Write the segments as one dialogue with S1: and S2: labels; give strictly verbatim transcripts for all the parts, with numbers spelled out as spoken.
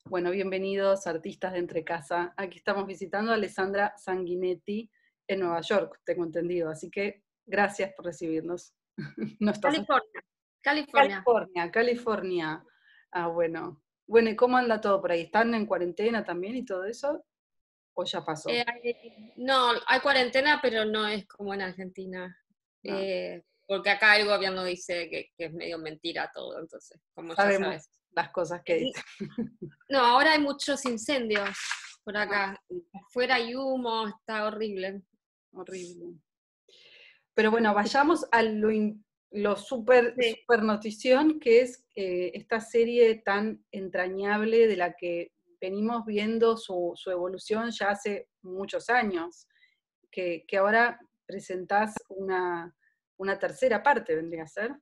S1: Bueno, bienvenidos artistas de Entre Casa. Aquí estamos visitando a Alessandra Sanguinetti en Nueva York, tengo entendido. Así que gracias por recibirnos. No estás en
S2: California, California.
S1: California, California. Ah, bueno. Bueno, ¿y cómo anda todo por ahí? ¿Están en cuarentena también y todo eso? ¿O ya
S2: Eh,
S1: pasó?
S2: hay- no, hay cuarentena, pero no es como en Argentina.
S1: No.
S2: Eh, porque acá el gobierno dice que, que es medio mentira todo, entonces, como ya
S1: Sabemos
S2: sabes.
S1: las cosas que
S2: Eh,
S1: dicen.
S2: No, ahora hay muchos incendios por
S1: Ah,
S2: acá. Afuera hay humo, está horrible.
S1: horrible. Pero bueno, vayamos a lo, in- lo super,
S2: Sí.
S1: super notición, que es eh, esta serie tan entrañable de la que venimos viendo su, su evolución ya hace muchos años, que, que ahora presentás una, una tercera parte, vendría a ser.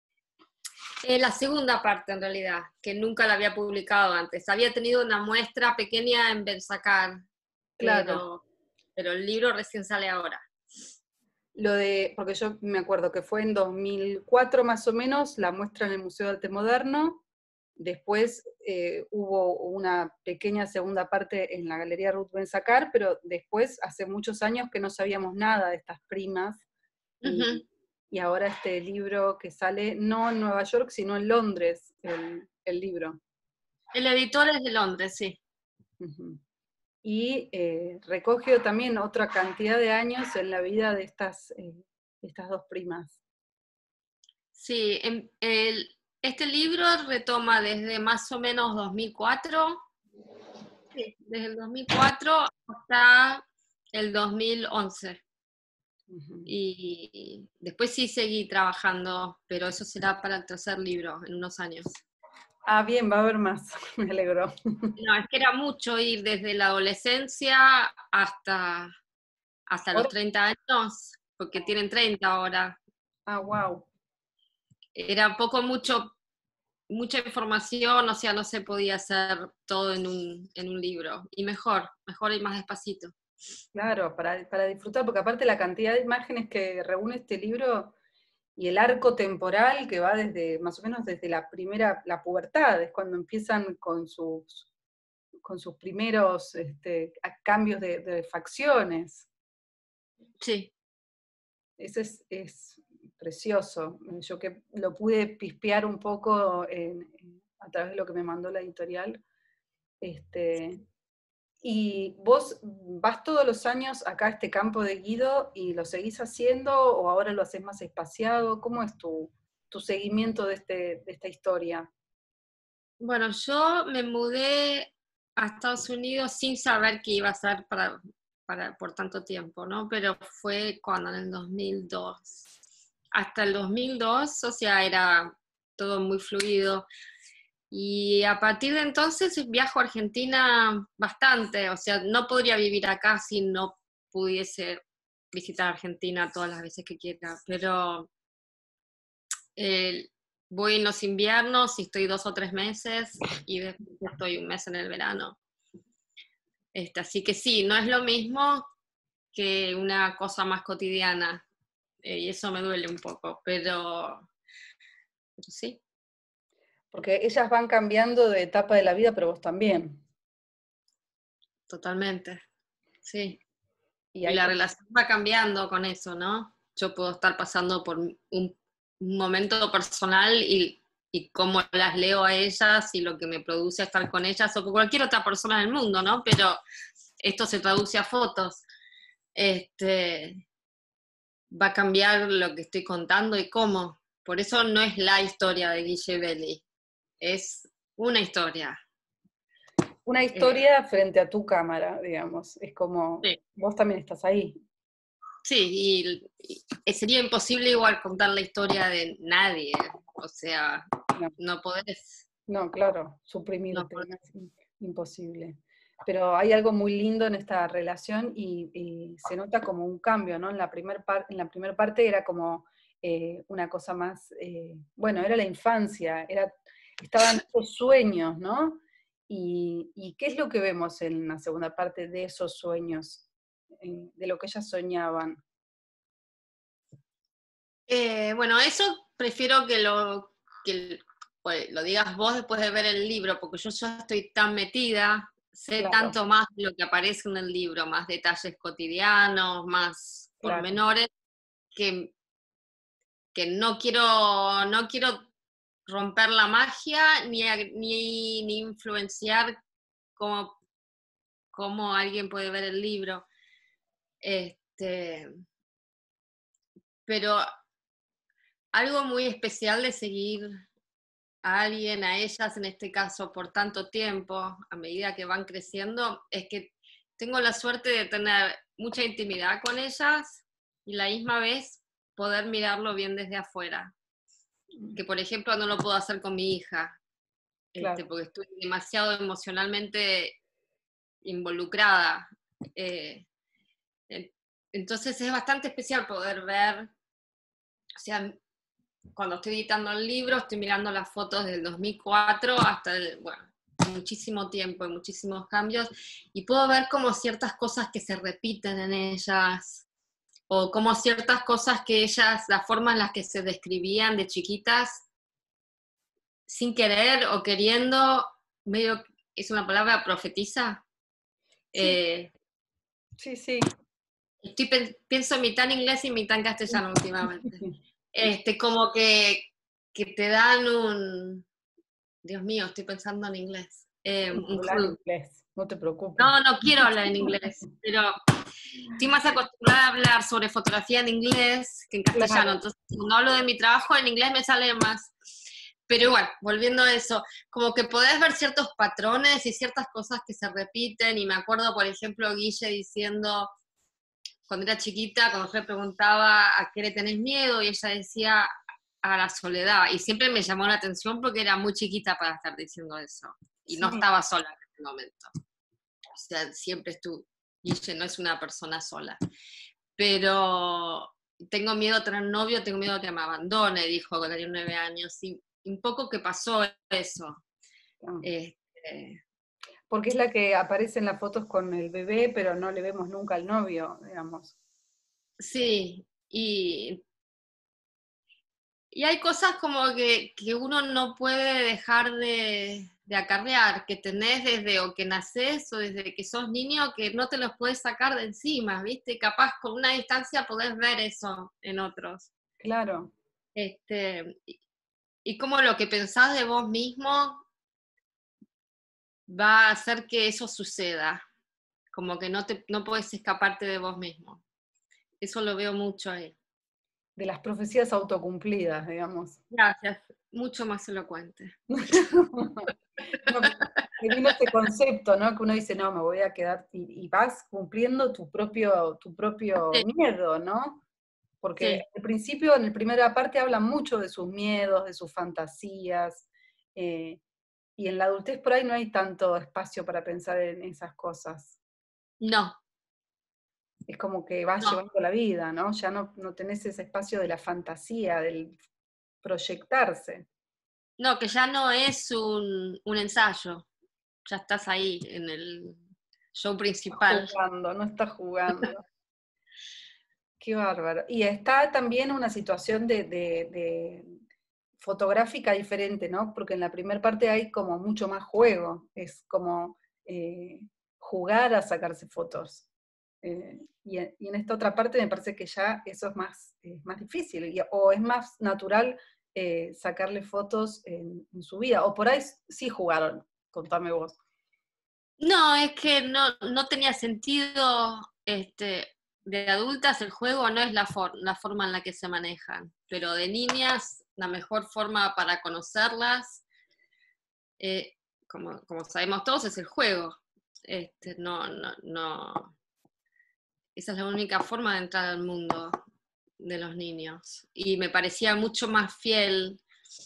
S2: Eh, la segunda parte, en realidad, que nunca la había publicado antes. Había tenido una muestra pequeña en Bensacar,
S1: Claro,
S2: pero, pero el libro recién sale ahora.
S1: lo de, porque yo me acuerdo que fue en dos mil cuatro más o menos, la muestra en el Museo de Arte Moderno. Después eh, hubo una pequeña segunda parte en la Galería Ruth Ben-Sacar, pero después, hace muchos años que no sabíamos nada de estas primas,
S2: Ujú.
S1: y, y ahora este libro que sale, no en Nueva York, sino en Londres, el, el libro.
S2: El editor es de Londres, sí.
S1: Ujú. Y eh, recogió también otra cantidad de años en la vida de estas, eh, de estas dos primas.
S2: Sí, em- el- este libro retoma desde más o menos dos mil cuatro, sí, desde el dos mil cuatro hasta el dos mil once.
S1: Ujú.
S2: Y después sí seguí trabajando, pero eso será para el tercer libro en unos años.
S1: Ah, bien, va a haber más, me alegro.
S2: No, es que era mucho ir desde la adolescencia hasta, hasta los
S1: Ahora,
S2: treinta años, porque tienen treinta ahora.
S1: ah, wow.
S2: Era poco mucho, mucha información, o sea, no se podía hacer todo en un, en un libro. Y mejor, mejor y más despacito.
S1: Claro, para, para disfrutar, porque aparte la cantidad de imágenes que reúne este libro y el arco temporal que va desde, más o menos desde la primera, la pubertad, es cuando empiezan con sus, con sus primeros este, cambios de, de facciones.
S2: Sí,
S1: Eso es, es precioso. Yo que lo pude pispear un poco en- en- a través de lo que me mandó la editorial. Este, ¿Y vos vas todos los años acá a este campo de Guido y lo seguís haciendo o ahora lo haces más espaciado? ¿Cómo es tu, tu seguimiento de, este, de esta historia?
S2: bueno, yo me mudé a Estados Unidos sin saber que iba a ser para, para, por tanto tiempo, ¿no? Pero fue cuando, en el dos mil dos. Hasta el dos mil dos, o sea, era todo muy fluido. Y a partir de entonces viajo a Argentina bastante, o sea, no podría vivir acá si no pudiese visitar Argentina todas las veces que quiera, pero eh, voy en los inviernos y estoy dos o tres meses y después estoy un mes en el verano. Este, así que sí, no es lo mismo que una cosa más cotidiana, eh, y eso me duele un poco, pero, pero sí,
S1: Porque ellas van cambiando de etapa de la vida, pero vos también.
S2: totalmente, sí.
S1: Y
S2: Y
S1: hay
S2: la
S1: como,
S2: relación va cambiando con eso, ¿no? Yo puedo estar pasando por un, un momento personal y, y cómo las leo a ellas y lo que me produce estar con ellas o con cualquier otra persona del mundo, ¿no? Pero esto se traduce a fotos. Este, va a cambiar lo que estoy contando y cómo. Por eso no es la historia de Guille Belli, es una historia.
S1: una
S2: Eh,
S1: historia frente a tu cámara, digamos. Es como,
S2: sí,
S1: vos también estás ahí.
S2: sí, y, y sería imposible igual contar la historia de nadie, o sea,
S1: No,
S2: no podés,
S1: no, claro,
S2: no
S1: suprimirte,
S2: podés.
S1: no, es imposible. Pero hay algo muy lindo en esta relación y, y se nota como un cambio, ¿no? En la primer, par, en la primer parte era como eh, una cosa más, eh, bueno, era la infancia, era, estaban esos sueños, ¿no? Y, y ¿qué es lo que vemos en la segunda parte de esos sueños, eh, de lo que ellas soñaban?
S2: Eh, bueno, eso prefiero que lo, que, pues, lo digas vos después de ver el libro, porque yo ya estoy tan metida, sé
S1: Claro,
S2: tanto más de lo que aparece en el libro, más detalles cotidianos, más
S1: claro,
S2: pormenores, que, que no quiero, no quiero romper la magia ni, ni, ni influenciar cómo, cómo alguien puede ver el libro. Este, pero algo muy especial de seguir a alguien, a ellas en este caso, por tanto tiempo, a medida que van creciendo, es que tengo la suerte de tener mucha intimidad con ellas y la misma vez poder mirarlo bien desde afuera. Que por ejemplo no lo puedo hacer con mi hija, este,
S1: claro.
S2: porque estoy demasiado emocionalmente involucrada. Eh, entonces es bastante especial poder ver, o sea, cuando estoy editando el libro, estoy mirando las fotos del dos mil cuatro hasta, el, bueno, muchísimo tiempo y muchísimos cambios, y puedo ver como ciertas cosas que se repiten en ellas, o como ciertas cosas que ellas, la forma en las que se describían de chiquitas, sin querer o queriendo, medio, es una palabra profetiza.
S1: Sí,
S2: Eh,
S1: sí, sí.
S2: estoy, pienso mitad en inglés y mitad en castellano últimamente. Este, como que, que te dan un... Dios mío, estoy pensando en inglés. Eh, un
S1: Hablar
S2: clue.
S1: inglés, no te preocupes.
S2: No, no quiero hablar en inglés, pero estoy más acostumbrada a hablar sobre fotografía en inglés que en castellano.
S1: Claro,
S2: Entonces, cuando hablo de mi trabajo en inglés me sale más. Pero igual, volviendo a eso, como que podés ver ciertos patrones y ciertas cosas que se repiten. Y me acuerdo, por ejemplo, Guille diciendo, cuando era chiquita, cuando yo le preguntaba a qué le tenés miedo, y ella decía a la soledad. Y siempre me llamó la atención porque era muy chiquita para estar diciendo eso. Y no
S1: sí.
S2: estaba sola en ese momento. O sea, siempre estuvo, Guille no es una persona sola. Pero tengo miedo a tener novio, tengo miedo a que me abandone, dijo cuando tenía nueve años. Y un poco que pasó eso.
S1: No.
S2: Este,
S1: Porque es la que aparece en las fotos con el bebé, pero no le vemos nunca al novio, digamos.
S2: sí, y, y hay cosas como que, que uno no puede dejar de, de acarrear, que tenés desde o que nacés o desde que sos niño, que no te los puedes sacar de encima, ¿viste? Capaz con una distancia podés ver eso en otros.
S1: Claro.
S2: Este, y, y como lo que pensás de vos mismo va a hacer que eso suceda, como que no, te, no podés escaparte de vos mismo. Eso lo veo mucho ahí.
S1: De las profecías autocumplidas, digamos.
S2: Gracias, mucho más elocuente.
S1: No, me vino este concepto, ¿no? Que uno dice, no, me voy a quedar, y, y vas cumpliendo tu propio, tu propio
S2: Sí,
S1: miedo, ¿no? Porque
S2: sí.
S1: al principio, en la primera parte, habla mucho de sus miedos, de sus fantasías, eh, y en la adultez por ahí no hay tanto espacio para pensar en esas cosas.
S2: No,
S1: Es como que vas
S2: no,
S1: llevando la vida, ¿no? Ya no, no tenés ese espacio de la fantasía, del proyectarse.
S2: no, que ya no es un, un ensayo, ya estás ahí en el show
S1: Está
S2: principal.
S1: jugando, no está jugando. Qué bárbaro. Y está también una situación de, de- de fotográfica diferente, ¿no? Porque en la primera parte hay como mucho más juego, es como eh, jugar a sacarse fotos. Eh, y, en, y en esta otra parte me parece que ya eso es más, eh, más difícil, y- o es más natural eh, sacarle fotos en, en su vida, o por ahí sí jugaron, contame vos.
S2: No, es que no, no tenía sentido, este, de adultas el juego no es la, for la forma en la que se manejan, pero de niñas la mejor forma para conocerlas, eh, como, como sabemos todos, es el juego. Este, no, no, no, esa es la única forma de entrar al mundo de los niños. Y me parecía mucho más fiel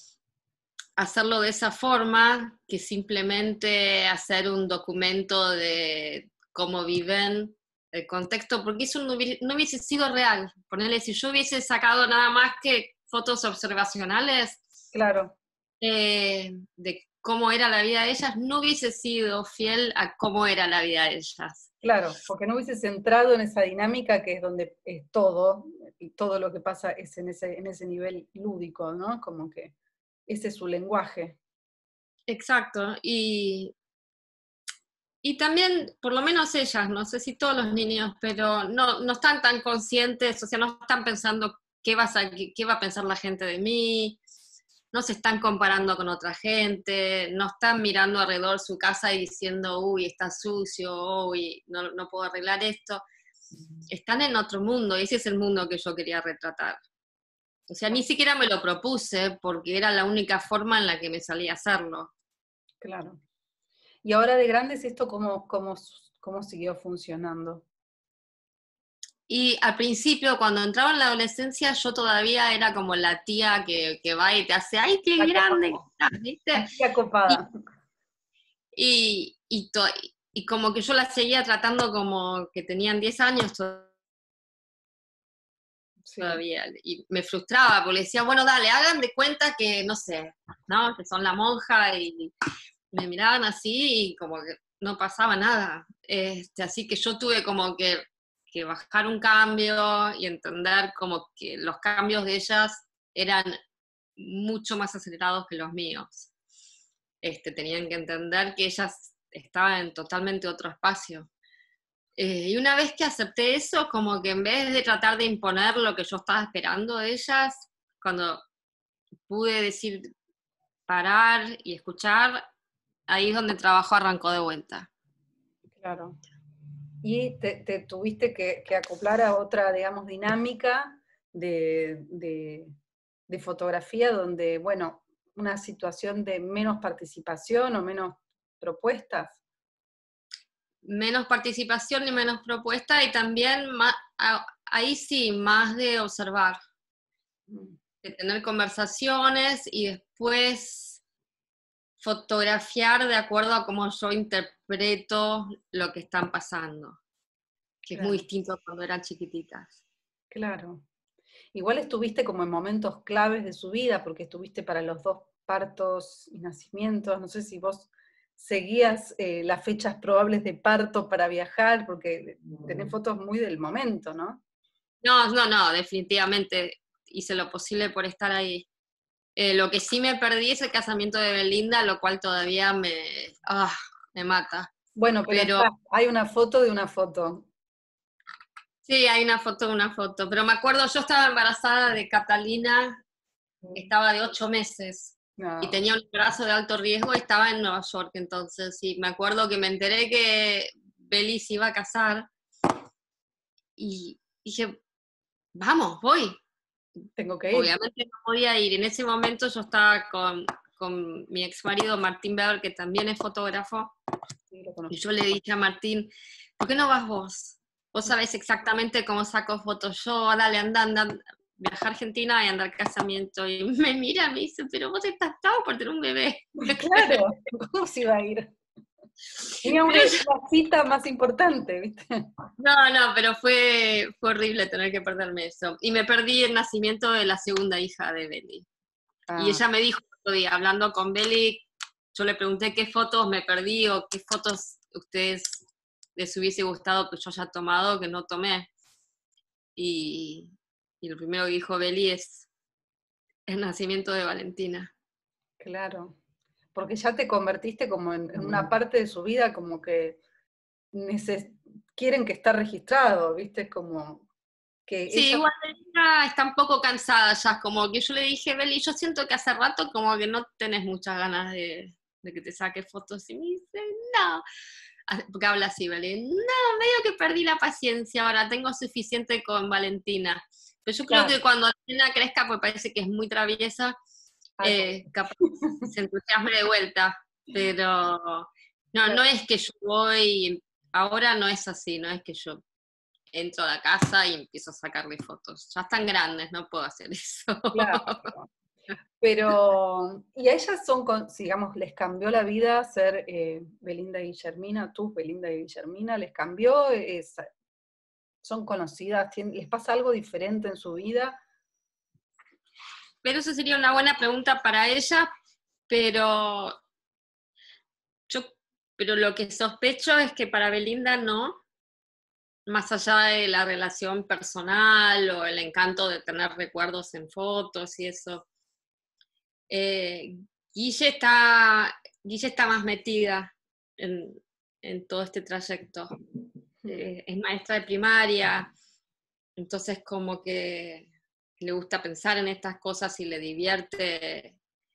S2: hacerlo de esa forma que simplemente hacer un documento de cómo viven, el contexto, porque eso no hubiese, no hubiese sido real. Ponerle, si yo hubiese sacado nada más que fotos observacionales
S1: Claro,
S2: eh, de cómo era la vida de ellas, no hubiese sido fiel a cómo era la vida de ellas.
S1: claro, porque no hubieses entrado en esa dinámica que es donde es todo, y todo lo que pasa es en ese, en ese nivel lúdico, ¿no? Como que ese es su lenguaje.
S2: Exacto, y, y también, por lo menos ellas, no sé si todos los niños, pero no, no están tan conscientes, o sea, no están pensando qué, vas a, qué, qué va a pensar la gente de mí, no se están comparando con otra gente, no están mirando alrededor su casa y diciendo, uy, está sucio, uy, no, no puedo arreglar esto. Están en otro mundo, y ese es el mundo que yo quería retratar. O sea, ni siquiera me lo propuse porque era la única forma en la que me salía a hacerlo.
S1: Claro. Y ahora de grandes, ¿esto cómo, cómo, cómo siguió funcionando?
S2: Y al principio, cuando entraba en la adolescencia, yo todavía era como la tía que, que va y te hace, ¡ay, qué
S1: La
S2: grande!
S1: copada.
S2: ¿Viste?
S1: La tía
S2: Y,
S1: copada.
S2: y, y, to, y como que yo la seguía tratando como que tenían diez años
S1: Sí,
S2: todavía. Y me frustraba porque decía, bueno, dale, hagan de cuenta que, no sé, ¿no? Que son la monja, y me miraban así y como que no pasaba nada. Este, así que yo tuve como que, que bajar un cambio y entender como que los cambios de ellas eran mucho más acelerados que los míos. Este, tenían que entender que ellas estaban en totalmente otro espacio. Eh, y una vez que acepté eso, como que en vez de tratar de imponer lo que yo estaba esperando de ellas, cuando pude decir parar y escuchar, ahí es donde el trabajo arrancó de vuelta.
S1: claro. Y te, te tuviste que, que acoplar a otra, digamos, dinámica de, de, de fotografía donde, bueno, una situación de menos participación o menos propuestas.
S2: Menos participación y menos propuesta, y también más, ahí sí, más de observar, de tener conversaciones y después fotografiar de acuerdo a cómo yo interpreto lo que están pasando, que es muy
S1: Claro,
S2: distinto a cuando eran chiquititas.
S1: claro. Igual estuviste como en momentos claves de su vida, porque estuviste para los dos partos y nacimientos. No sé si vos seguías eh, las fechas probables de parto para viajar, porque tenés fotos muy del momento, ¿no?
S2: No, no, no, definitivamente hice lo posible por estar ahí. Eh, lo que sí me perdí es el casamiento de Belinda, lo cual todavía me, ah, me mata.
S1: Bueno, pero
S2: Pero
S1: está, hay una foto de una foto.
S2: sí, hay una foto, una foto. Pero me acuerdo, yo estaba embarazada de Catalina, estaba de ocho meses y
S1: No,
S2: tenía un embarazo de alto riesgo y estaba en Nueva York entonces. Y me acuerdo que me enteré que Beli se iba a casar y dije, vamos, voy.
S1: tengo que ir.
S2: Obviamente no podía ir. En ese momento yo estaba con, con mi ex marido Martín Beber, que también es fotógrafo,
S1: Sí, lo
S2: y
S1: conozco.
S2: yo le dije a Martín, ¿por qué no vas vos? Vos sabés exactamente cómo saco fotos yo, dale, anda, anda, viaja a Argentina y anda al casamiento. Y me mira, me dice, pero vos estás estado por tener un bebé.
S1: Claro, ¿cómo se iba a ir? Tenía una,
S2: Pero yo,
S1: una cita más importante, ¿viste?
S2: no, no, pero fue, fue horrible tener que perderme eso. Y me perdí el nacimiento de la segunda hija de Beli. Y
S1: Ah,
S2: ella me dijo otro día, hablando con Beli, yo le pregunté qué fotos me perdí o qué fotos ustedes les hubiese gustado que yo haya tomado, que no tomé. Y, y lo primero que dijo Beli es el nacimiento de Valentina.
S1: claro. Porque ya te convertiste como en, en una parte de su vida como que neces- quieren que esté registrado, ¿viste? Como que
S2: Sí,
S1: ella,
S2: igual ella está un poco cansada ya, como que yo le dije, Beli, yo siento que hace rato como que no tenés muchas ganas de, de que te saque fotos, y me dice, no, porque habla así, Beli, no, medio que perdí la paciencia ahora, tengo suficiente con Valentina. Pero yo creo que
S1: claro,
S2: cuando Valentina crezca, pues parece que es muy traviesa,
S1: algo.
S2: eh, capaz se entusiasme de vuelta, pero no, no
S1: Claro,
S2: es que yo voy, ahora no es así, no es que yo entro a la casa y empiezo a sacarle fotos. Ya están grandes, no puedo hacer eso.
S1: claro. Pero, y a ellas son, con- digamos, les cambió la vida ser eh, Belinda y Guillermina, tú, Belinda y Guillermina, les cambió, es- son conocidas, tien- les pasa algo diferente en su vida.
S2: Pero eso sería una buena pregunta para ella, pero yo, pero lo que sospecho es que para Belinda no, más allá de la relación personal o el encanto de tener recuerdos en fotos y eso. Eh, Guille, está, Guille está más metida en, en todo este trayecto. Eh, es maestra de primaria, entonces como que le gusta pensar en estas cosas y le divierte,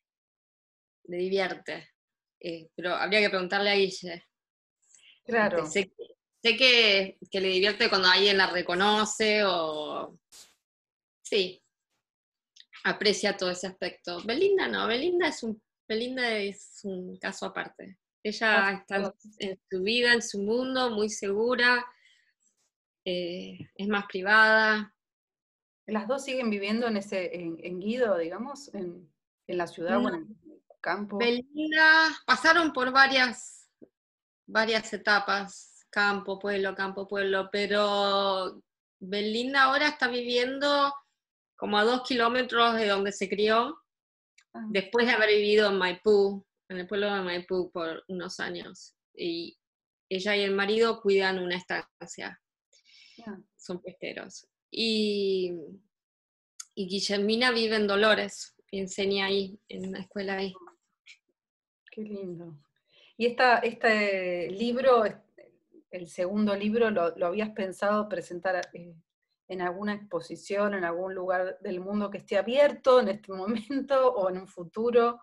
S2: le divierte. Eh, pero habría que preguntarle a Guille.
S1: Claro.
S2: Este, sé sé que, que le divierte cuando alguien la reconoce o... Sí, aprecia todo ese aspecto. Belinda no, Belinda es un, Belinda es un caso aparte. Ella está en, en su vida, en su mundo, muy segura, eh, es más privada.
S1: ¿Las dos siguen viviendo en ese, en, en Guido, digamos, en, en la ciudad
S2: No,
S1: o en el campo?
S2: Belinda pasaron por varias, varias etapas, campo, pueblo, campo, pueblo, pero Belinda ahora está viviendo como a dos kilómetros de donde se crió,
S1: Ah,
S2: después de haber vivido en Maipú, en el pueblo de Maipú por unos años. Y ella y el marido cuidan una estancia,
S1: ah,
S2: son pesqueros. Y, y Guillermina vive en Dolores, y enseña ahí, en una escuela ahí.
S1: qué lindo. ¿Y esta, este libro, el segundo libro, lo, lo habías pensado presentar eh, en alguna exposición, en algún lugar del mundo que esté abierto en este momento o en un futuro?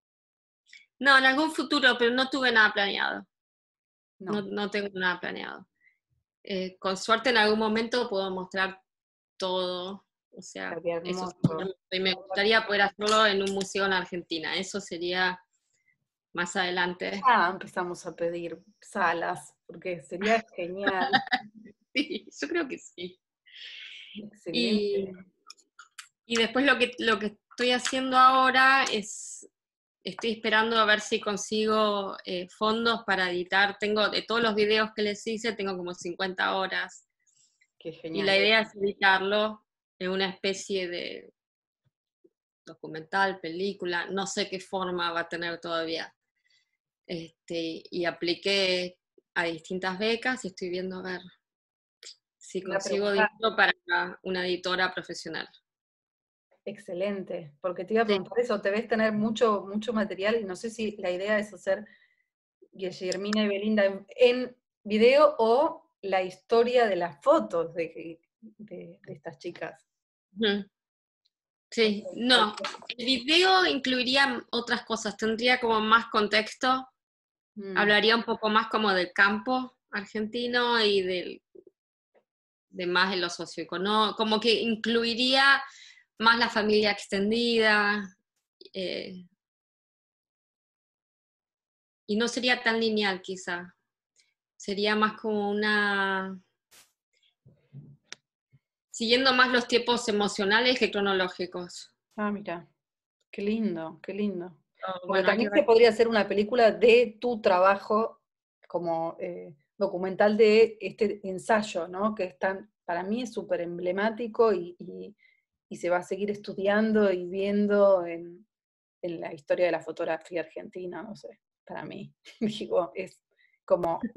S2: No, en algún futuro, pero no tuve nada planeado. No,
S1: No.
S2: no tengo nada planeado. Eh, con suerte en algún momento puedo mostrar todo, o sea,
S1: Sería
S2: eso
S1: hermoso.
S2: sería, y me gustaría poder hacerlo en un museo en Argentina, eso sería más adelante.
S1: Ah, empezamos a pedir salas, porque sería genial.
S2: Sí, yo creo que sí.
S1: Excelente.
S2: Y, y después lo que, lo que estoy haciendo ahora es, estoy esperando a ver si consigo eh, fondos para editar. Tengo, de todos los videos que les hice, tengo como cincuenta horas.
S1: Qué
S2: Y
S1: genial.
S2: la idea es editarlo en una especie de documental, película, no sé qué forma va a tener todavía. Este, y apliqué a distintas becas y estoy viendo a ver si
S1: Una
S2: consigo
S1: pregunta
S2: dinero para una editora profesional.
S1: excelente, porque te iba a
S2: Sí.
S1: preguntar eso, te ves tener mucho, mucho material y no sé si la idea es hacer Guillermina y Belinda en, en video o la historia de las fotos de, de, de estas chicas.
S2: Sí, no, el video incluiría otras cosas, tendría como más contexto,
S1: Mm,
S2: hablaría un poco más como del campo argentino y del, de más de lo socioeconómico, como que incluiría más la familia extendida, eh, y no sería tan lineal quizá, sería más como una, siguiendo más los tiempos emocionales que cronológicos.
S1: ah, mira, qué lindo, qué lindo.
S2: Oh,
S1: Porque
S2: bueno, hay que
S1: también se
S2: ver.
S1: podría hacer una película de tu trabajo como eh, documental de este ensayo, ¿no? Que es tan, para mí es súper emblemático y, y, y se va a seguir estudiando y viendo en, en la historia de la fotografía argentina, no sé, para mí. Digo, es como...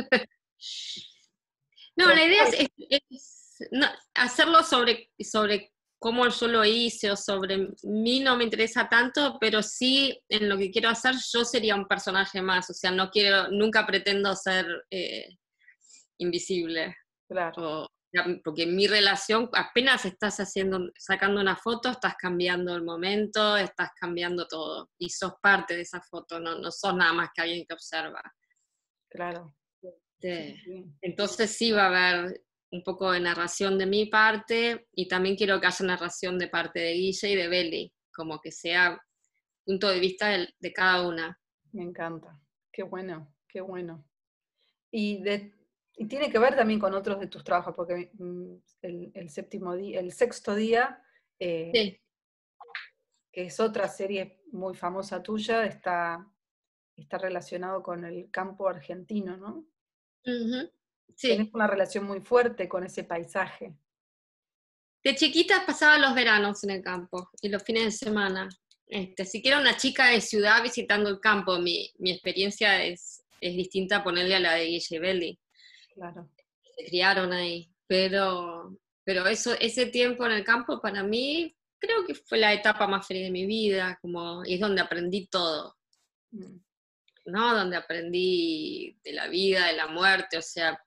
S2: No, la idea es, es- es no, hacerlo sobre, sobre cómo yo lo hice o sobre mí no me interesa tanto, pero sí en lo que quiero hacer yo sería un personaje más, o sea, no quiero, nunca pretendo ser eh, invisible.
S1: Claro,
S2: O, porque en mi relación, apenas estás haciendo, sacando una foto, estás cambiando el momento, estás cambiando todo, y sos parte de esa foto, no, no sos nada más que alguien que observa.
S1: claro. Sí,
S2: Este,
S1: sí.
S2: entonces sí va a haber un poco de narración de mi parte, y también quiero que haya narración de parte de Guille y de Beli, como que sea punto de vista de, de cada una.
S1: Me encanta. Qué bueno, qué bueno. Y, de, y tiene que ver también con otros de tus trabajos, porque mm, el, el séptimo día, el sexto día, eh,
S2: Sí.
S1: que es otra serie muy famosa tuya, está, está relacionado con el campo argentino, ¿no?
S2: Uh-huh.
S1: Tenés
S2: Sí.
S1: una relación muy fuerte con ese paisaje.
S2: De chiquita pasaba los veranos en el campo y los fines de semana. Este, si que era una chica de ciudad visitando el campo, mi, mi experiencia es, es distinta a ponerle a la de Guille y Belli.
S1: Claro.
S2: Se criaron ahí. Pero, pero eso, ese tiempo en el campo para mí creo que fue la etapa más feliz de mi vida, como, y es donde aprendí todo,
S1: Mm.
S2: ¿no? Donde aprendí de la vida, de la muerte, o sea,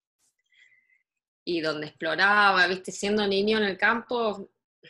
S2: y donde exploraba, viste, siendo niño en el campo,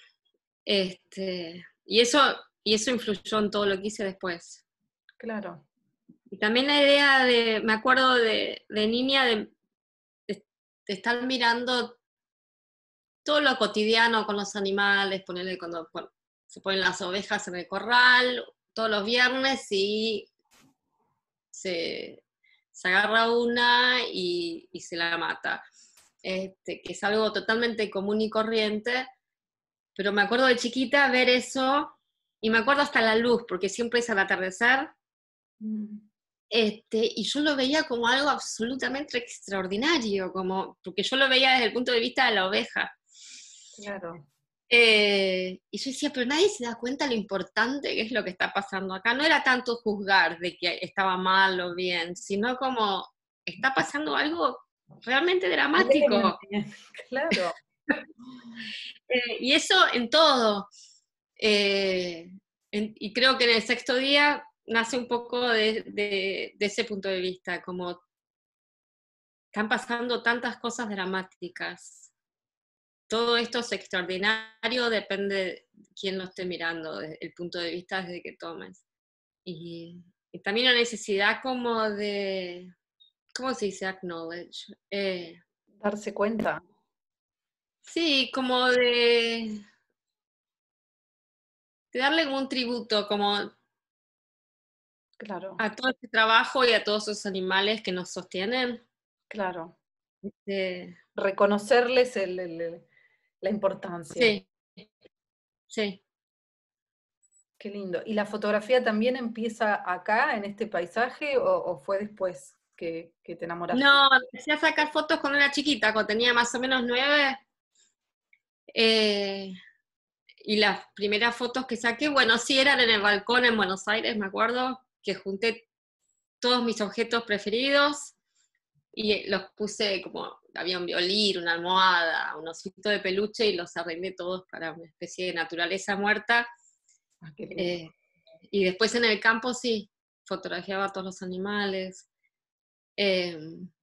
S2: este, y eso, y eso influyó en todo lo que hice después.
S1: Claro.
S2: Y también la idea de, me acuerdo de, de niña, de, de, de estar mirando todo lo cotidiano con los animales, ponerle cuando bueno, se ponen las ovejas en el corral, todos los viernes y se, se agarra una y, y se la mata. Este, que es algo totalmente común y corriente, pero me acuerdo de chiquita ver eso, y me acuerdo hasta la luz, porque siempre es al atardecer,
S1: Mm.
S2: este, y yo lo veía como algo absolutamente extraordinario, como, porque yo lo veía desde el punto de vista de la oveja.
S1: Claro.
S2: Eh, y yo decía, pero nadie se da cuenta lo importante que es lo que está pasando acá. No era tanto juzgar de que estaba mal o bien, sino como está pasando algo realmente dramático.
S1: Claro.
S2: Eh, y eso en todo. Eh, en, y creo que en el sexto día nace un poco de, de, de ese punto de vista, como están pasando tantas cosas dramáticas. Todo esto es extraordinario, depende de quién lo esté mirando, desde el punto de vista desde que tomes. Y, y también la necesidad como de, ¿cómo se dice acknowledge? Eh,
S1: Darse cuenta.
S2: sí, como de, de darle como un tributo, como
S1: Claro,
S2: a todo este trabajo y a todos esos animales que nos sostienen.
S1: claro.
S2: Este,
S1: Reconocerles el- el- el- la importancia.
S2: sí, sí.
S1: Qué lindo. ¿Y la fotografía también empieza acá, en este paisaje, o, o fue después que, que te enamoraste?
S2: No, empecé a sacar fotos cuando era chiquita, cuando tenía más o menos nueve. Eh, y las primeras fotos que saqué, bueno, sí eran en el balcón en Buenos Aires, me acuerdo, que junté todos mis objetos preferidos y los puse como, había un violín, una almohada, un osito de peluche y los arreglé todos para una especie de naturaleza muerta.
S1: Ah, qué lindo.
S2: Eh, y después en el campo sí, fotografiaba a todos los animales. Eh,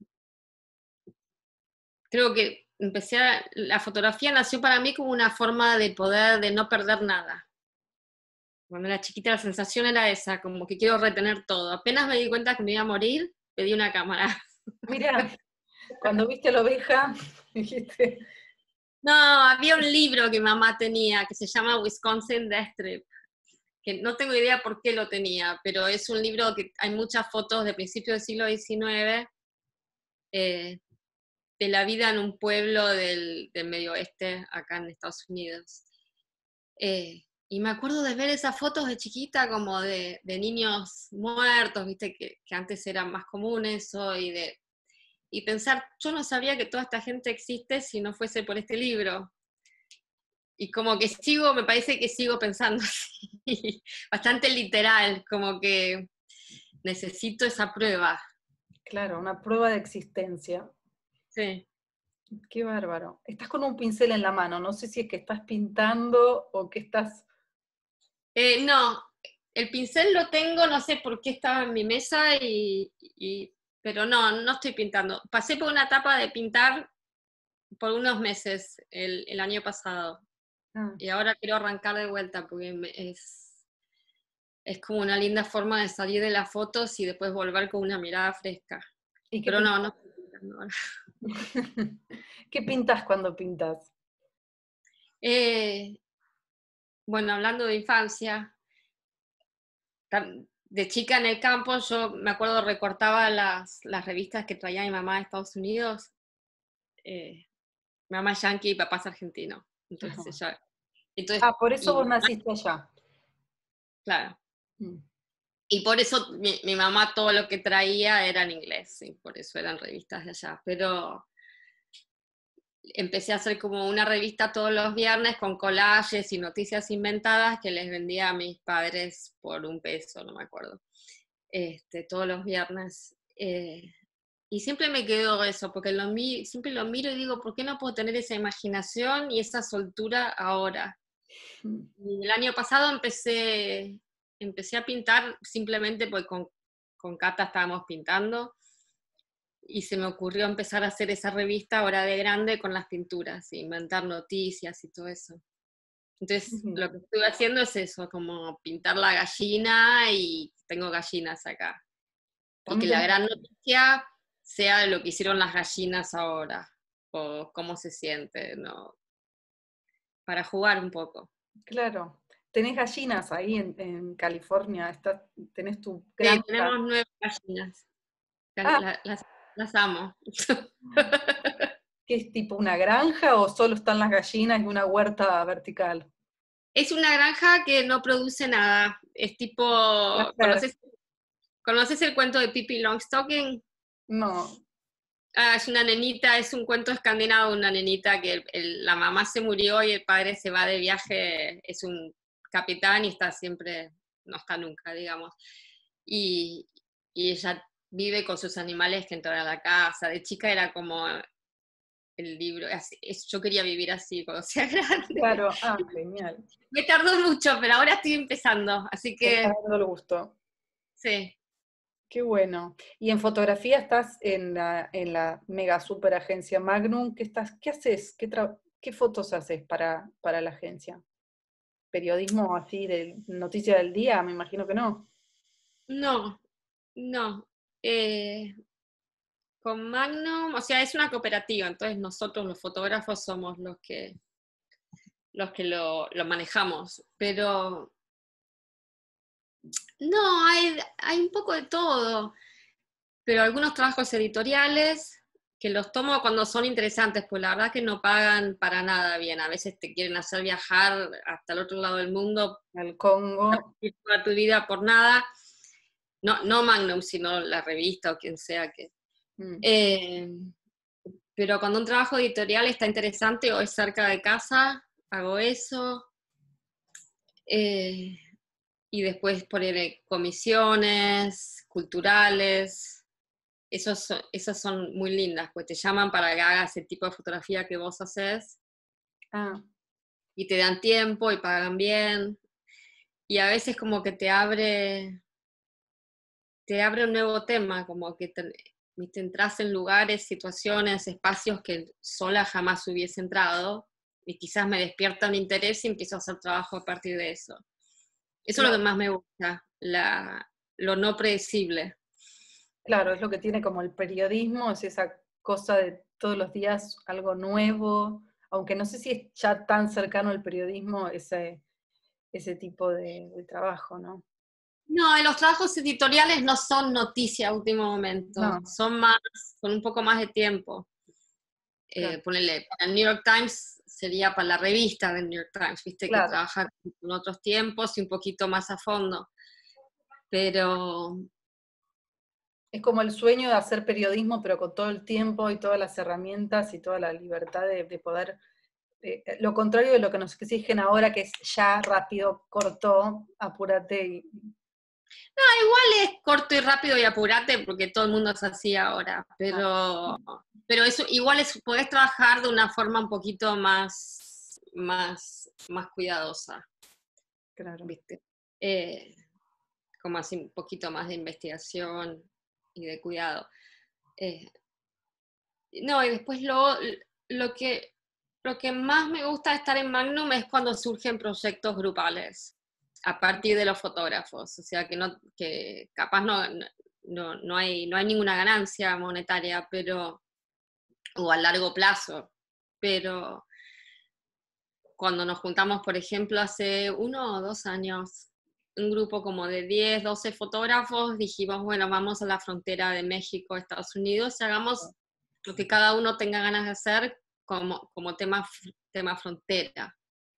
S2: creo que empecé a, la fotografía nació para mí como una forma de poder, de no perder nada. Cuando era chiquita la sensación era esa, como que quiero retener todo. Apenas me di cuenta que me iba a morir, pedí una cámara.
S1: Mira, cuando viste a la oveja, dijiste,
S2: No, había un libro que mamá tenía que se llama Wisconsin Death Trip, que no tengo idea por qué lo tenía, pero es un libro que hay muchas fotos de principios del siglo diecinueve, eh, de la vida en un pueblo del, del medio oeste, acá en Estados Unidos. Eh, y me acuerdo de ver esas fotos de chiquita como de, de niños muertos, viste, que, que antes eran más comunes hoy, de, y pensar, yo no sabía que toda esta gente existe si no fuese por este libro. Y como que sigo, me parece que sigo pensando así, bastante literal, como que necesito esa prueba.
S1: claro, una prueba de existencia.
S2: Sí.
S1: Qué bárbaro. Estás con un pincel en la mano, no sé si es que estás pintando o que estás...
S2: Eh, no, el pincel lo tengo, no sé por qué estaba en mi mesa, y, y, pero no, no estoy pintando. Pasé por una etapa de pintar por unos meses el, el año pasado,
S1: Ah,
S2: y ahora quiero arrancar de vuelta porque me, es, es como una linda forma de salir de las fotos y después volver con una mirada fresca.
S1: ¿y qué
S2: Pero no,
S1: pintas?
S2: no estoy pintando ahora.
S1: ¿Qué pintas cuando pintas?
S2: Eh, bueno, hablando de infancia, de chica en el campo, yo me acuerdo recortaba las, las revistas que traía mi mamá de Estados Unidos. Eh, mi mamá es yankee y papá es argentino. Entonces
S1: Ajá.
S2: ella, entonces,
S1: Ah, por eso
S2: y
S1: vos naciste allá.
S2: claro.
S1: Mm.
S2: Y por eso mi, mi mamá todo lo que traía era en inglés, y por eso eran revistas de allá. Pero empecé a hacer como una revista todos los viernes con collages y noticias inventadas que les vendía a mis padres por un peso, no me acuerdo. Este, todos los viernes. Eh, y siempre me quedó eso, porque lo mi, siempre lo miro y digo, ¿por qué no puedo tener esa imaginación y esa soltura ahora? Y el año pasado empecé, empecé a pintar simplemente porque con, con Cata estábamos pintando y se me ocurrió empezar a hacer esa revista ahora de grande con las pinturas, inventar noticias y todo eso. Entonces lo que estuve haciendo es eso, como pintar la gallina y tengo gallinas acá. Y que la gran noticia sea lo que hicieron las gallinas ahora, o cómo se siente, ¿no? Para jugar un poco.
S1: Claro. Tenés gallinas ahí en, en California, estás, tenés tu granja.
S2: Sí, tenemos nueve gallinas.
S1: Ah,
S2: La- las, las amo.
S1: ¿qué es tipo una granja o solo están las gallinas y una huerta vertical?
S2: Es una granja que no produce nada. Es tipo,
S1: Placer.
S2: ¿conoces, ¿conoces el cuento de Pippi Longstocking?
S1: No.
S2: Ah, es una nenita, es un cuento escandinavo de una nenita que el- el- la mamá se murió y el padre se va de viaje, es un capitán y está siempre, no está nunca, digamos. Y, y ella vive con sus animales que entran a la casa. De chica era como el libro, así- es- yo quería vivir así cuando sea grande.
S1: Claro, ah, genial.
S2: Me tardó mucho, pero ahora estoy empezando, así
S1: Te está
S2: que
S1: dando el gusto.
S2: sí.
S1: Qué bueno. Y en fotografía estás en la, en la mega super agencia Magnum. ¿Qué estás, qué haces? ¿Qué, tra- qué fotos haces para, para la agencia? ¿Periodismo así de noticia del día? Me imagino que no.
S2: No, no. Eh, con Magnum, o sea, es una cooperativa, entonces nosotros los fotógrafos somos los que, los que lo, lo manejamos, pero no, hay, hay un poco de todo, pero algunos trabajos editoriales que los tomo cuando son interesantes, pues la verdad que no pagan para nada bien, a veces te quieren hacer viajar hasta el otro lado del mundo,
S1: Al Congo.
S2: toda tu vida por nada, no, no Magnum, sino la revista o quien sea que...
S1: Mm.
S2: Eh, pero cuando un trabajo editorial está interesante o es cerca de casa, hago eso. Eh, y después poner comisiones culturales. Esos son, esas son muy lindas, pues te llaman para que hagas el tipo de fotografía que vos haces
S1: Ah,
S2: y te dan tiempo y pagan bien. Y a veces como que te abre, te abre un nuevo tema, como que te, te entras en lugares, situaciones, espacios que sola jamás hubiese entrado y quizás me despierta un interés y empiezo a hacer trabajo a partir de eso. Eso es lo
S1: claro,
S2: que más me gusta, la, lo no predecible.
S1: claro, es lo que tiene como el periodismo, es esa cosa de todos los días algo nuevo, aunque no sé si es ya tan cercano al periodismo ese, ese tipo de, de trabajo, ¿no?
S2: No, los trabajos editoriales no son noticia a último momento,
S1: No,
S2: son más, con un poco más de tiempo.
S1: claro,
S2: Eh, ponele, para el New York Times sería para la revista del New York Times, viste que
S1: claro.
S2: trabaja con otros tiempos y un poquito más a fondo. Pero
S1: Es como el sueño de hacer periodismo, pero con todo el tiempo y todas las herramientas y toda la libertad de, de poder, eh, lo contrario de lo que nos exigen ahora, que es ya, rápido, corto, apúrate. Y,
S2: igual es corto y rápido y apurate porque todo el mundo es así ahora,
S1: ah,
S2: pero, pero eso igual es, podés trabajar de una forma un poquito más, más, más cuidadosa,
S1: claro.
S2: ¿viste? Eh, como así un poquito más de investigación y de cuidado. Eh, no, y después lo, lo, que, lo que más me gusta de estar en Magnum es cuando surgen proyectos grupales a partir de los fotógrafos, o sea que, no, que capaz no, no, no, hay, no hay ninguna ganancia monetaria, pero, o a largo plazo, pero cuando nos juntamos, por ejemplo, hace uno o dos años, un grupo como de diez, doce fotógrafos, dijimos, bueno, vamos a la frontera de México, Estados Unidos, y hagamos lo que cada uno tenga ganas de hacer como, como tema, tema frontera.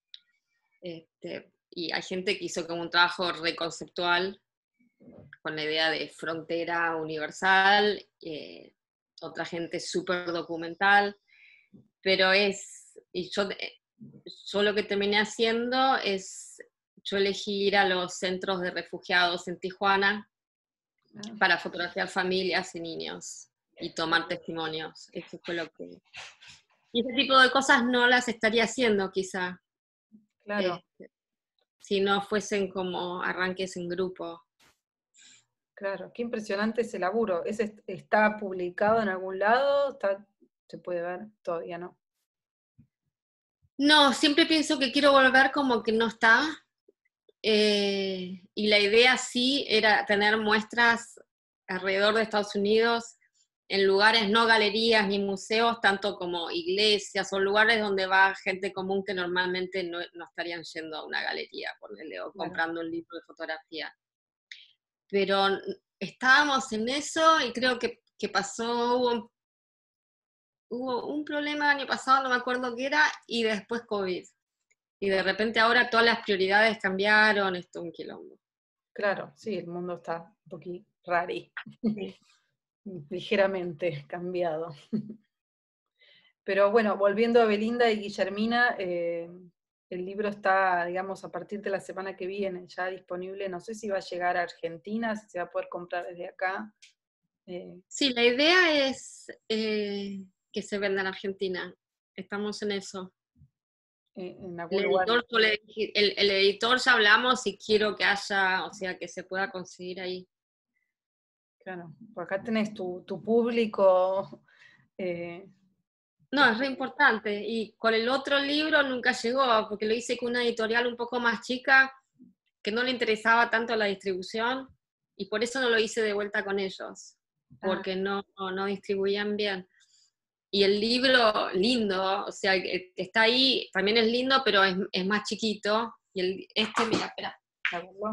S2: Este, y hay gente que hizo como un trabajo reconceptual con la idea de frontera universal, eh, otra gente súper documental, pero es, y yo, yo lo que terminé haciendo es, yo elegí ir a los centros de refugiados en Tijuana
S1: Ah,
S2: para fotografiar familias y niños y tomar testimonios. Eso fue lo que... Y ese tipo de cosas no las estaría haciendo quizá.
S1: Claro.
S2: Eh, si no fuesen como arranques en grupo.
S1: Claro, qué impresionante ese laburo. ¿Ese está publicado en algún lado? ¿Está, se puede ver? Todavía no.
S2: No, siempre pienso que quiero volver como que no está. Eh, y la idea sí era tener muestras alrededor de Estados Unidos, en lugares, no galerías ni museos, tanto como iglesias o lugares donde va gente común que normalmente no, no estarían yendo a una galería, ponerle, o
S1: Claro.
S2: comprando un libro de fotografía. Pero estábamos en eso y creo que, que pasó, hubo, hubo un problema el año pasado, no me acuerdo qué era, y después COVID. Y de repente ahora todas las prioridades cambiaron, esto es un quilombo.
S1: Claro, sí, el mundo está un poquito rari,
S2: Sí.
S1: ligeramente cambiado. Pero bueno, volviendo a Belinda y Guillermina, eh, el libro está, digamos, a partir de la semana que viene ya disponible. No sé si va a llegar a Argentina, si se va a poder comprar desde acá. Eh,
S2: Sí, la idea es eh, que se venda en Argentina. Estamos en eso.
S1: en
S2: El
S1: algún lugar.
S2: editor, suele- el, el editor ya hablamos y quiero que haya, o sea, que se pueda conseguir ahí.
S1: Claro, por acá tenés tu, tu público. eh,
S2: No, es re importante. Y con el otro libro nunca llegó, porque lo hice con una editorial un poco más chica, que no le interesaba tanto la distribución, y por eso no lo hice de vuelta con ellos,
S1: ah,
S2: porque no, no, no distribuían bien. Y el libro, lindo, o sea, el que está ahí también es lindo, pero es, es más chiquito. Y el, este, mira, espera.
S1: a verlo.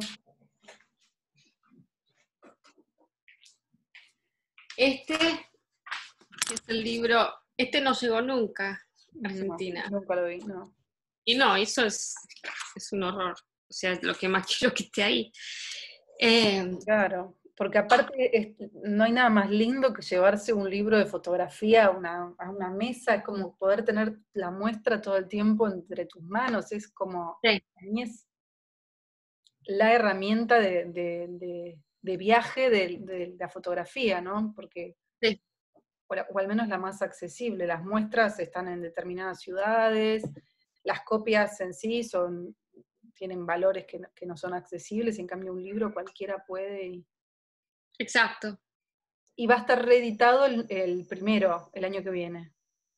S2: Este es el libro, este no llegó nunca a
S1: No,
S2: Argentina.
S1: nunca lo vi, no.
S2: Y no, eso es, es un horror. O sea, es lo que más quiero que esté ahí. Eh,
S1: Claro, porque aparte es- no hay nada más lindo que llevarse un libro de fotografía a una, a una mesa, es como poder tener la muestra todo el tiempo entre tus manos, es como,
S2: sí,
S1: para mí es la herramienta de, de- de- de viaje de, de la fotografía, ¿no? Porque,
S2: sí,
S1: o, la- o al menos la más accesible, las muestras están en determinadas ciudades, las copias en sí son, tienen valores que no, que no son accesibles, en cambio un libro cualquiera puede y
S2: exacto.
S1: Y va a estar reeditado el, el primero, el año que viene.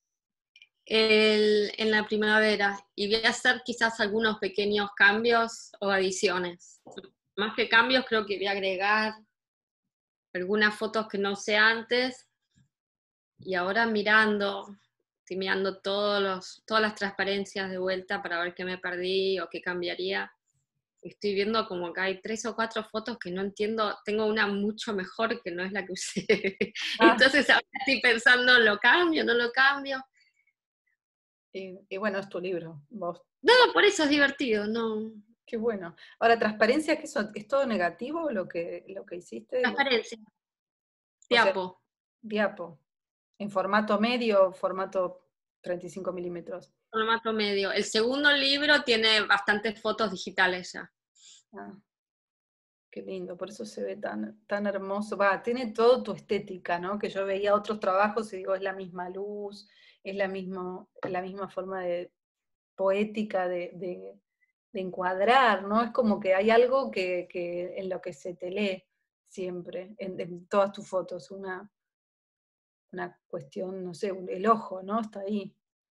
S2: El, en la primavera. Y voy a hacer quizás algunos pequeños cambios o adiciones. Más que cambios, creo que voy a agregar algunas fotos que no sé antes. Y ahora mirando, estoy mirando todos los, todas las transparencias de vuelta para ver qué me perdí o qué cambiaría. Estoy viendo como que hay tres o cuatro fotos que no entiendo. Tengo una mucho mejor que no es la que usé.
S1: Ah,
S2: Entonces ahora estoy pensando, ¿lo cambio? ¿No lo cambio?
S1: y, y bueno, es tu libro, vos.
S2: No, por eso es divertido, no.
S1: Qué bueno. Ahora, transparencia, ¿qué son? ¿Es todo negativo lo que, lo que hiciste? Lo-
S2: Transparencia,
S1: o sea,
S2: diapo,
S1: diapo. En formato medio, formato treinta y cinco milímetros.
S2: formato medio. El segundo libro tiene bastantes fotos digitales ya.
S1: Ah, qué lindo, por eso se ve tan, tan hermoso. Va, tiene todo tu estética, ¿no? Que yo veía otros trabajos y digo, es la misma luz, es la, mismo, la misma forma de, poética de, de- de encuadrar, ¿no? Es como que hay algo que, que en lo que se te lee siempre, en, en todas tus fotos, una, una cuestión, no sé, el ojo, ¿no? Está ahí.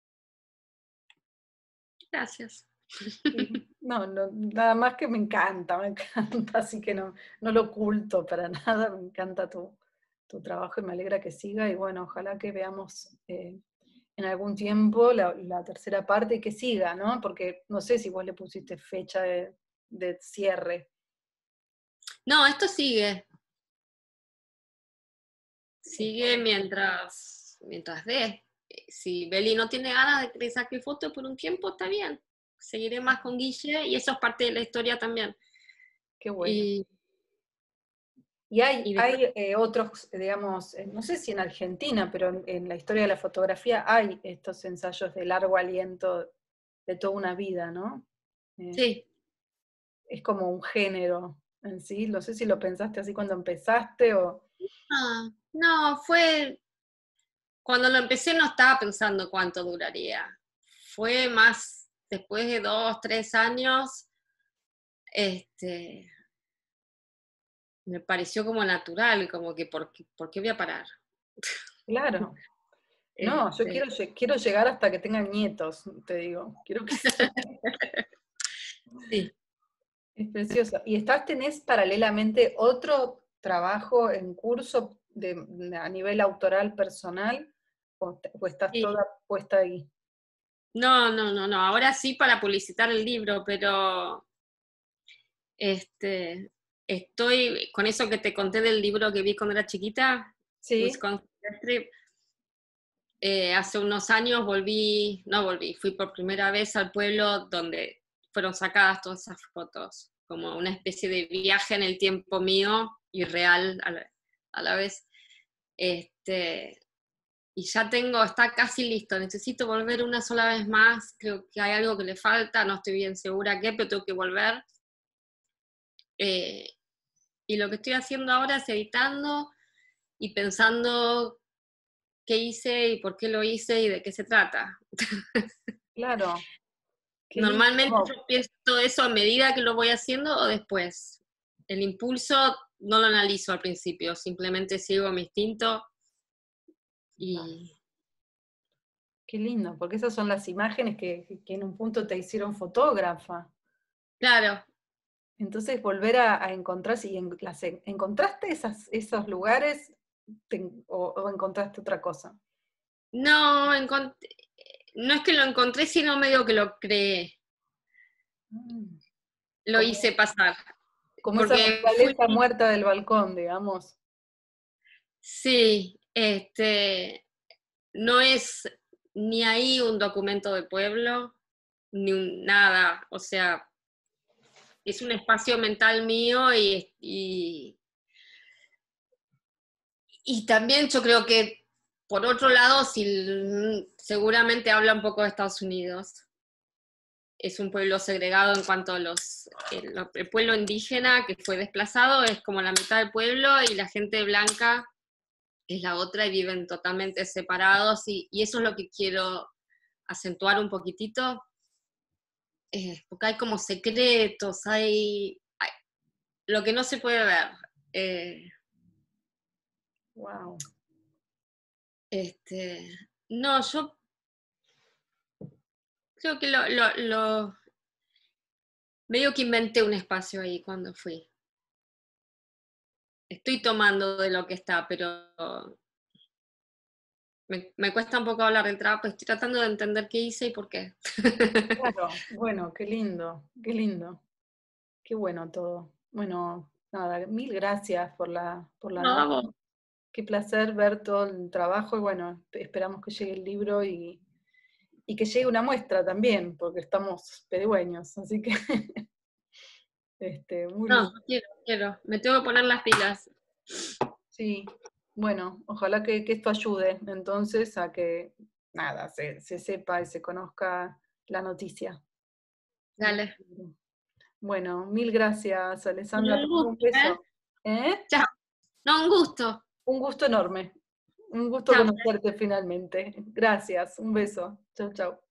S2: Gracias.
S1: Sí. No, no, nada más que me encanta, me encanta, así que no, no lo oculto para nada, me encanta tu, tu trabajo y me alegra que siga y bueno, ojalá que veamos eh, en algún tiempo la, la tercera parte y que siga, ¿no? Porque no sé si vos le pusiste fecha de, de cierre.
S2: No, esto sigue. Sigue mientras, mientras dé. Si Beli no tiene ganas de que le saque foto por un tiempo, está bien. Seguiré más con Guille y eso es parte de la historia también.
S1: Qué bueno.
S2: Y,
S1: Y hay,
S2: y después,
S1: hay eh, otros, digamos, eh, no sé si en Argentina, pero en, en la historia de la fotografía hay estos ensayos de largo aliento de toda una vida, ¿no? Eh,
S2: sí.
S1: es como un género en sí. No sé si lo pensaste así cuando empezaste o...
S2: Ah, no, fue, cuando lo empecé no estaba pensando cuánto duraría. Fue más después de dos, tres años, este, me pareció como natural, como que ¿por qué, por qué voy a parar?
S1: Claro. No, yo
S2: Este,
S1: quiero, lle- quiero llegar hasta que tengan nietos, te digo. Quiero que sea.
S2: sí.
S1: Es precioso. ¿Y estás, tenés paralelamente otro trabajo en curso de, de- a nivel autoral personal? ¿O, te- o estás
S2: Sí.
S1: toda puesta ahí?
S2: No, no, no, no. Ahora sí para publicitar el libro, pero este, estoy con eso que te conté del libro que vi cuando era chiquita,
S1: Sí,
S2: Wisconsin Trip. Eh, hace unos años volví, no volví, fui por primera vez al pueblo donde fueron sacadas todas esas fotos, como una especie de viaje en el tiempo mío y real a la, a la vez. Este, y ya tengo, está casi listo, necesito volver una sola vez más, creo que hay algo que le falta, no estoy bien segura qué, pero tengo que volver. Eh, y lo que estoy haciendo ahora es editando y pensando qué hice y por qué lo hice y de qué se trata.
S1: claro. Qué lindo.
S2: Normalmente
S1: ¿Cómo?
S2: yo pienso todo eso a medida que lo voy haciendo o después. El impulso no lo analizo al principio, simplemente sigo mi instinto y
S1: Qué lindo, porque esas son las imágenes que, que en un punto te hicieron fotógrafa.
S2: claro,
S1: Entonces volver a, a encontrarse, y en, las, en- ¿encontraste esas, esos lugares te- o, o encontraste otra cosa?
S2: no, encont- no es que lo encontré, sino medio que lo creé,
S1: Mm.
S2: lo hice
S1: Como,
S2: pasar.
S1: como esa
S2: Porque fui,
S1: naturaleza muerta del balcón, digamos.
S2: sí, este, no es ni ahí un documento de pueblo, ni un, nada, o sea, es un espacio mental mío y, y, y también yo creo que, por otro lado, si, seguramente habla un poco de Estados Unidos. Es un pueblo segregado en cuanto a los... El, el pueblo indígena que fue desplazado es como la mitad del pueblo y la gente blanca es la otra y viven totalmente separados y, y eso es lo que quiero acentuar un poquitito, eh, porque hay como secretos, hay, hay, lo que no se puede ver. Eh,
S1: Wow.
S2: este, no, yo creo que lo, lo, lo, medio que inventé un espacio ahí cuando fui. Estoy tomando de lo que está, pero me, me cuesta un poco hablar del trabajo, estoy tratando de entender qué hice y por qué.
S1: Claro, bueno, qué lindo, qué lindo, qué bueno todo. Bueno, nada, mil gracias por la, por la
S2: No,
S1: nota.
S2: vamos.
S1: Qué placer ver todo el trabajo y bueno, esperamos que llegue el libro y, y que llegue una muestra también, porque estamos pedigüeños, así que este, muy
S2: No,
S1: lindo.
S2: quiero, quiero. Me tengo que poner las pilas.
S1: Sí, bueno, ojalá que, que esto ayude entonces a que nada, se, se sepa y se conozca la noticia.
S2: Dale.
S1: Bueno, mil gracias, Alessandra, te
S2: Un
S1: mando un
S2: gusto, ¿eh?
S1: beso. ¿Eh?
S2: Chao. No, un gusto.
S1: Un gusto enorme. Un gusto
S2: Chao.
S1: conocerte finalmente. Gracias, un beso. Chau, chau.